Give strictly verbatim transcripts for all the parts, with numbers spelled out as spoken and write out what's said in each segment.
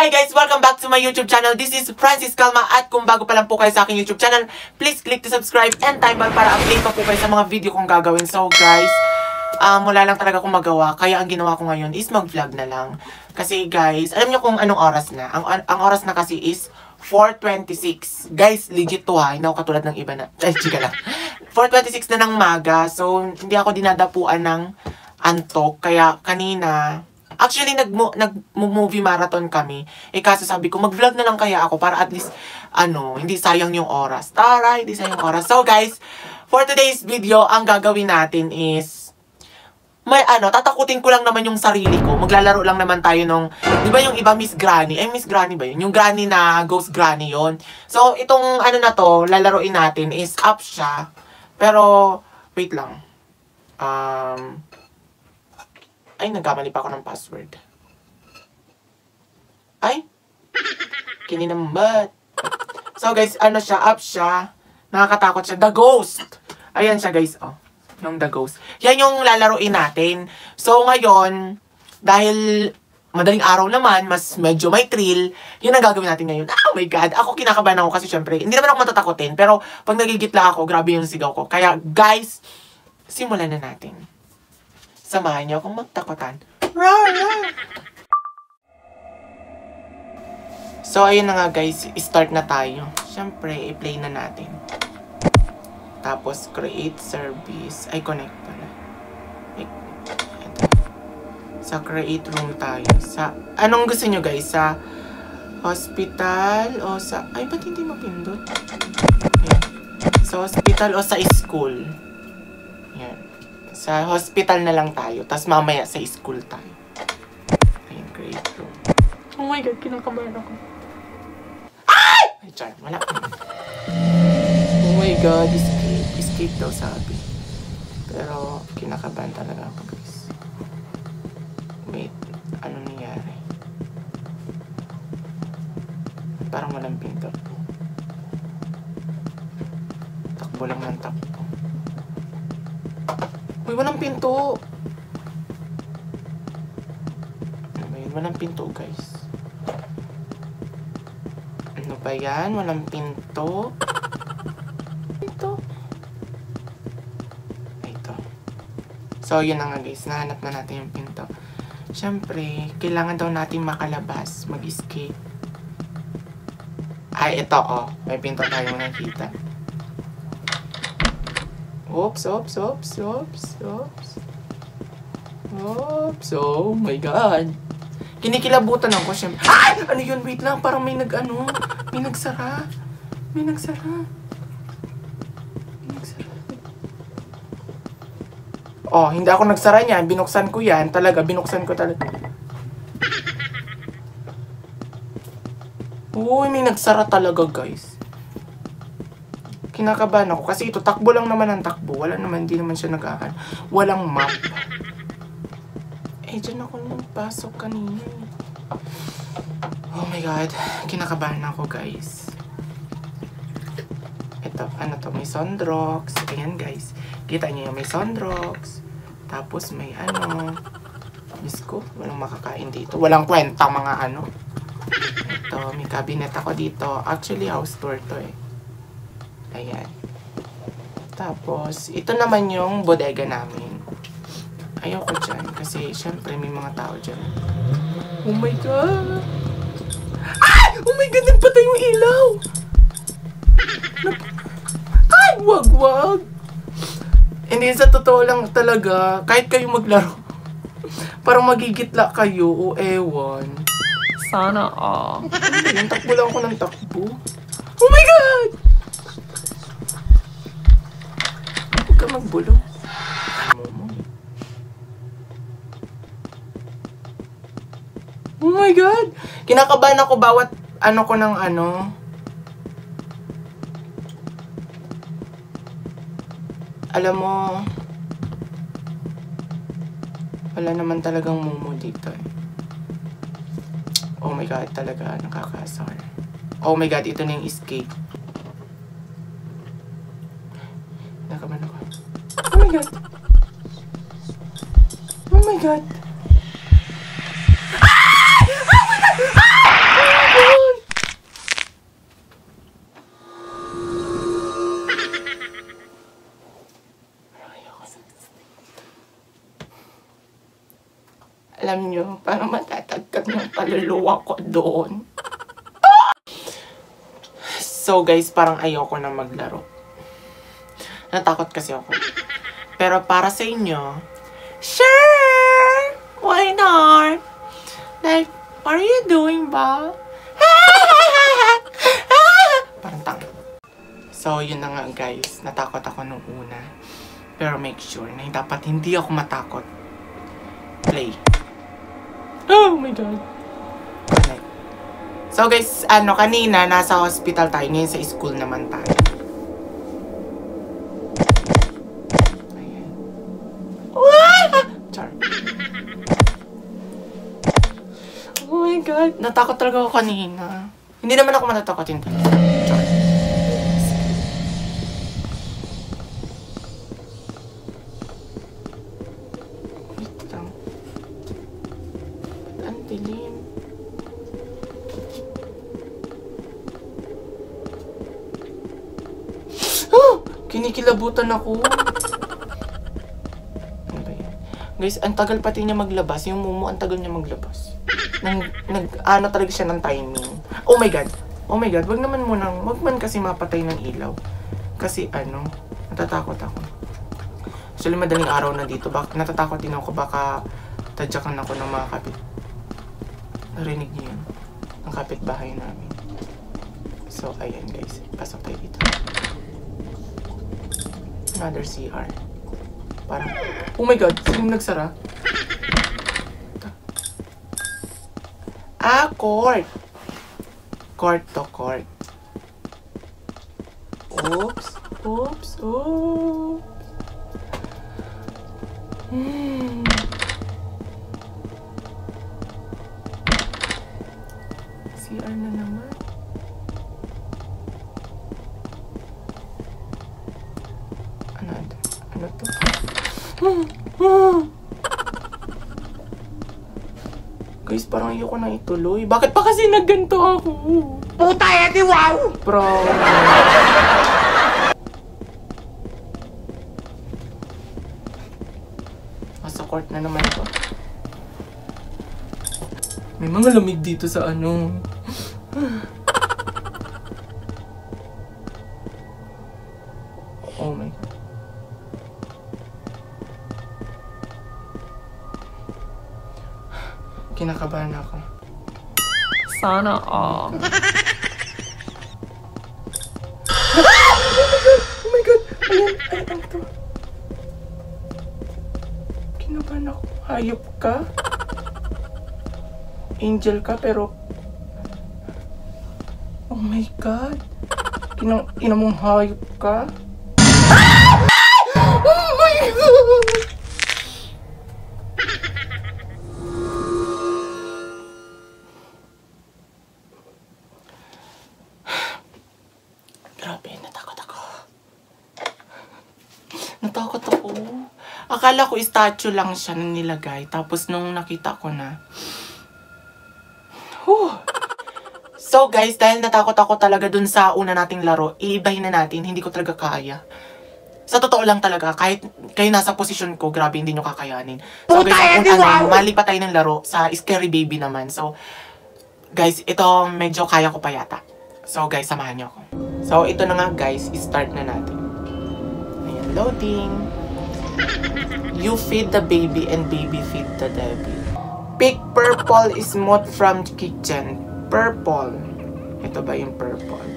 Hi guys! Welcome back to my YouTube channel. This is Francis Calma at kung bago pa lang po kayo sa aking YouTube channel, please click to subscribe and time bell para update pa po kayo sa mga video kong gagawin. So guys, um, wala lang talaga akong magawa. Kaya ang ginawa ko ngayon is mag-vlog na lang. Kasi guys, alam niyo kung anong oras na? Ang, ang oras na kasi is four twenty-six. Guys, legit to ha. Hindi ako katulad ng iba na. Ay, chika lang. four twenty-six na ng maga. So, hindi ako dinadapuan ng antok. Kaya kanina, actually, nag-movie marathon kami. Eh, kasi sabi ko, mag-vlog na lang kaya ako para at least, ano, hindi sayang yung oras. Tara, hindi sayang yung oras. So, guys, for today's video, ang gagawin natin is, may ano, tatakutin ko lang naman yung sarili ko. Maglalaro lang naman tayo nung, di ba yung iba Miss Granny? Eh, Miss Granny ba yun? Yung Granny na Ghost Granny yon. So, itong ano na to, lalaroin natin is up siya. Pero, wait lang. Um... Ay, nagkamali pa ako ng password. Ay! Kininambat. So guys, ano siya, up siya. Nakakatakot siya. The Ghost! Ayan siya guys, oh. Yung The Ghost. Yan yung lalaroin natin. So ngayon, dahil madaling araw naman, mas medyo may thrill, yun ang gagawin natin ngayon. Oh my God! Ako kinakabahan ako kasi syempre, hindi naman ako matatakotin. Pero pag nagigitla ako, grabe yung sigaw ko. Kaya guys, simulan na natin. Samahan niyo akong magtakutan. Rar, rar. So, ayun na nga guys. Start na tayo. Siyempre, i-play na natin. Tapos, create service. Ay, connect pala. Ito. Sa create room tayo. Sa, anong gusto niyo guys? Sa hospital o sa... Ay, ba't hindi mapindot? Ayan. Sa hospital o sa school? Yan. Sa hospital na lang tayo. Tapos mamaya sa school tayo. Ayun, great room. Oh my God, kinakabahan ako. Ay! Ay, char, wala. Oh my God, escape. Escape daw sabi. Pero, kinakabahan talaga ako, guys. Wait, ano nangyari? Parang walang pinto. Takbo lang ng takbo. Uy, walang pinto. Ano ba yun? Walang pinto, guys. Ano ba yan? Walang pinto. Pinto. Ito. So, yun na nga, guys. Nahanap na natin yung pinto. Siyempre, kailangan daw natin makalabas. Mag-escape. Ay, ito, oh. May pinto tayong nakita. Oops, oops, oops, oops, oops. Oops, oh my God. Kinikilabutan ako syempre. Ay! Ano yun? Wait lang. Parang may nag-ano. May nagsara. May nagsara. May nagsara. Oh, hindi ako nagsara niyan. Binuksan ko yan. Talaga, binuksan ko talaga. Uy, may nagsara talaga, guys. Kinakabahan ako. Kasi ito, takbo lang naman ang takbo. Wala naman, hindi naman siya nag-aaral. Walang map. Eh, dyan ako nagpasok kanina. Oh my God. Kinakabahan ako, guys. Ito, ano to? May Sondrox. Ayan, guys. Kita niyo yung may Sondrox. Tapos may ano. Diyos ko, walang makakain dito. Walang kwenta mga ano. Ito, may cabinet ako dito. Actually, house tour to eh. Ayan. Tapos, ito naman yung bodega namin. Ayoko dyan. Kasi, syempre, may mga tao dyan. Oh my God! Ay! Oh my God! Nagpatay yung ilaw! Ay! Wag, wag! Hindi, sa totoo lang talaga, kahit kayo maglaro, parang magigitla kayo o ewan. Sana, ah. Yung takbo lang ako ng takbo. Oh my God! Huwag ka magbulong. Oh my God! Kinakabahan ako bawat ano ko ng ano. Alam mo, wala naman talagang mumu dito eh. Oh my God, talaga nakakasar. Oh my God, ito na yung escape. Nakaman ako. Oh my God! Oh my God! Ah! Oh my God! Ah! Alam nyo, parang matatagkag ng kaluluwa ko doon. So guys, parang ayoko na maglaro. Natakot kasi ako. Pero para sa inyo, sure! Why not? Like, what are you doing ba? Parang tanga. So, yun na nga guys. Natakot ako nung una. Pero make sure na dapat hindi ako matakot. Play. Oh my God. Okay. So guys, ano, kanina nasa hospital tayo. Ngayon sa school naman tayo. Ayan. Char. Oh my God. Natakot talaga ako kanina. Hindi naman ako matatakot hindi. Char. Wait lang. Ba't ang dilim? Kinikilabutan ako. Ano ba yan? Guys, ang tagal pati niya maglabas. Yung Momo, ang tagal niya maglabas. Nang, nag, ano talaga siya ng timing. Oh my God. Oh my God. Wag naman munang, wag man kasi mapatay ng ilaw. Kasi ano, natatakot ako. Actually, madaling araw na dito. Bak natatakot din ako. Baka tadyakan ako ng mga kapit. Narinig niyo yun? Ang kapitbahay namin. So, ayan guys. Pasok tayo dito. Another C R. Parang, oh my God, sino nagsara? Ah, court. Court to court. Oops. Oops. Oops. Hmm. C R na naman. Ano to? Guys, parang ayoko na ituloy. Bakit pa kasi nagganto ako? Puta edi wow! Bro. Nasa court na naman ito. May mga lamig dito sa ano. Oh my God. Kinakabahan ako. Sana all. Oh my God! Ayan, ayan ito. Kinabahan ako. Hayop ka? Angel ka pero... Oh my God! Ina, ina mong hayop ka? Oh my God! Grabe, natakot ako. Natakot ako. Akala ko statue lang siya na nilagay. Tapos nung nakita ko na. Whew. So guys, dahil natakot ako talaga dun sa una nating laro, iibahin na natin. Hindi ko talaga kaya. Sa totoo lang talaga, kahit kayo nasa posisyon ko, grabe, hindi nyo kakayanin. So guys, ang ano, mali pa tayo ng laro sa Scary Baby naman. So, guys, ito medyo kaya ko pa yata. So guys, samahan nyo ako. So, ito na nga guys, start na natin. Ayan, loading. You feed the baby and baby feed the devil. Pick purple smooth from kitchen. Purple. Ito ba yung purple?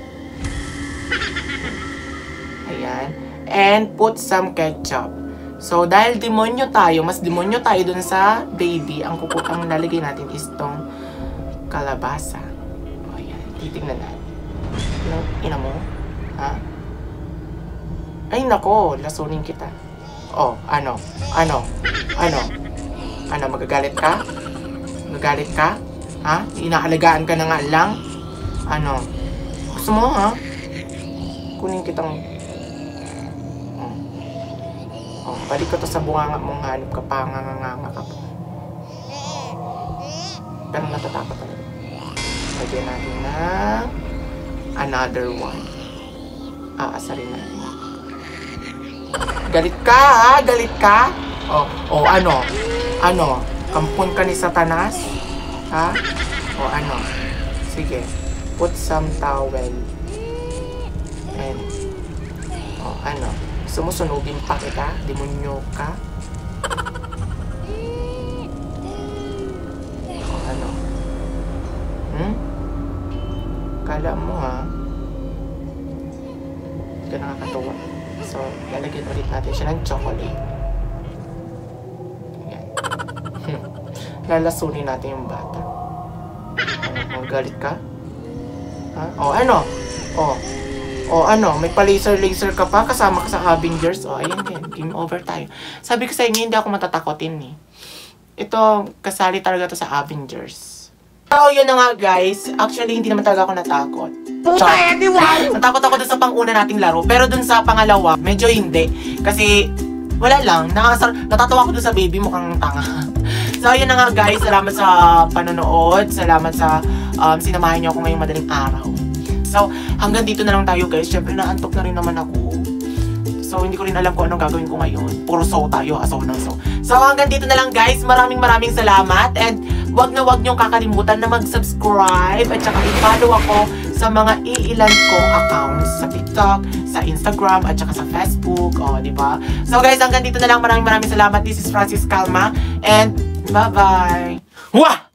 Ayan. And put some ketchup. So, dahil demonyo tayo, mas demonyo tayo dun sa baby, ang kukutang nalagay natin is tong kalabasa. O, ayan. Titignan natin. Ina mo? Ha? Ay, nako. Lasunin kita. Oh, ano? Ano? Ano? Ano? Magagalit ka? Magagalit ka? Ha? Inaalagaan ka na nga lang? Ano? Gusto mo, ha? Kunin kitang... Oh. Oh, balik ko to sa bunganga mong hanip ka pa. Nganganganga ka po. Pero natatakot talaga. Lagyan natin na... another one. Aasarin natin. Galit ka, ha? Galit ka? Oh, oh, ano? Ano? Kampon ka ni Satanas? Ha? O ano? Sige. Put some towel. And, o ano? Sumusunugin pa kita? Demonyo ka? O ano? Hmm? Kala mo ha? Hindi ka nakakatuwa. So, lalagyan ulit natin siya ng chocolate. Ayan. Lalasunin natin yung bata. Ano, galit ka? Ha? O, ano? O, o, ano? May pa-laser-laser ka pa? Kasama ka sa Avengers? O, ayan din. Game over tayo. Sabi ko sa inyo, hindi ako matatakotin eh. Ito, kasali talaga to sa Avengers. So, yun na nga guys. Actually, hindi naman talaga ako natakot. Natakot ako dun sa pang-una nating laro. Pero dun sa pangalawa, medyo hindi. Kasi, wala lang. Nakasar natatawa ko dun sa baby, mukhang tanga. So, yun na nga guys. Salamat sa panonood. Salamat sa um, sinamahan niyo ako ngayong madaling araw. So, hanggang dito na lang tayo guys. Syempre, naantok na rin naman ako. So, hindi ko rin alam kung anong gagawin ko ngayon. Puro so tayo, asaw ng so. So, hanggang dito na lang guys. Maraming maraming salamat. And, wag na wag niyong kakalimutan na mag-subscribe. At saka i-follow ako sa mga iilan kong accounts. Sa TikTok, sa Instagram, at saka sa Facebook. O, di ba? So, guys, hanggang dito na lang. Maraming maraming salamat. This is Francis Calma. And, bye-bye. Wah!